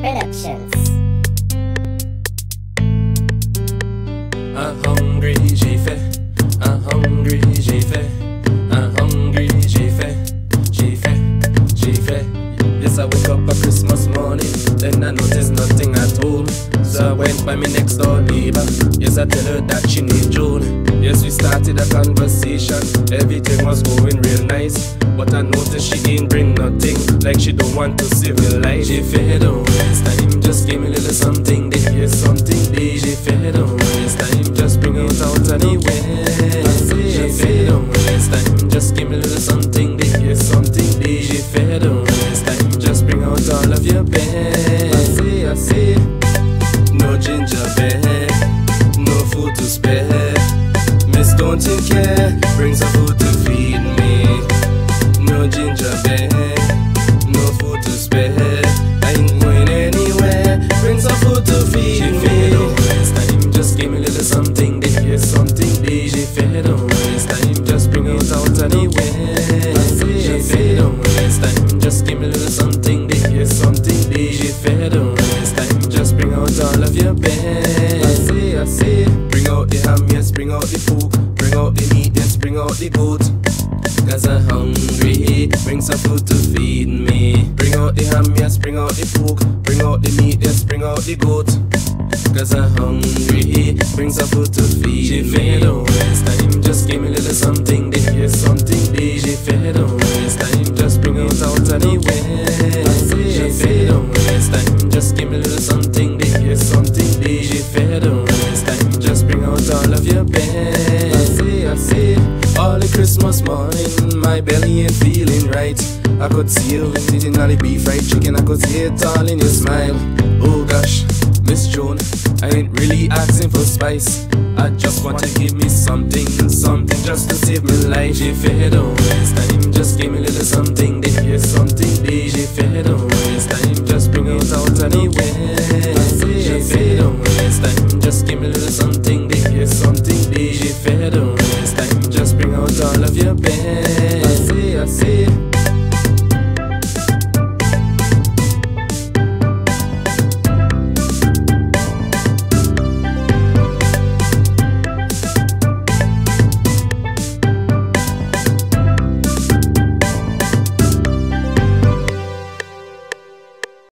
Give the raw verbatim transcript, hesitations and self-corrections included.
Productions. I'm hungry, j'ai fait. I'm hungry, j'ai fait. I'm hungry, j'ai fait. J'ai fait, j'ai fait. Yes, I woke up a Christmas morning, then I noticed nothing at home. So I went by my next door neighbor. Yes, I tell her that she need June. Yes, we started a conversation. Everything was going real nice, but I noticed she didn't bring nothing. Like she don't want to civilize. J'ai fait don't waste time, just give me a little something. Did hear something? Did j'ai fait don't waste time, just bring it out anywhere. J'ai fait don't waste time, just give me a little something. Did hear something? Did j'ai fait don't waste time, just bring out all of your best. I see, I see. No ginger beer, no food to spare. Miss don't you care, bring some food to feed me. No ginger beer, no food to spare. I ain't going anywhere, bring some food to feed me. J'ai fait don't waste time, just give me a little something. Did hear something? Did j'ai fait don't waste time, just bring it out anywhere. J'ai fait don't waste time, just give me a little something. Did hear something? Did j'ai fait don't waste time, just bring out all of your best. I see, I see. Bring out the ham, yes, bring out the pork. Bring out the meat, yes, bring out the goat. Cause I'm hungry, bring some food to feed me. Bring out the ham, yes, bring out the pork. Bring out the meat, yes, bring out the goat. Cause I'm hungry, bring some food to feed j'ai me. J'ai fait don't waste time, just give me a little something. Did hear something? Did j'ai fait don't waste time, just bring it out anywhere. J'ai fait don't waste time, just give me a little something. Did hear something? Did j'ai fait don't waste time, just bring out all of your best. I see, I see. All the Christmas morning, my belly ain't feeling right. I could see you eating all the beef fried chicken. I could see it all in your smile. Oh gosh, Miss Joan, I ain't really asking for spice. I just want to give me something, something just to save my life. J'ai fait don't waste time, just give me a little something. Did hear something? Did j'ai fait don't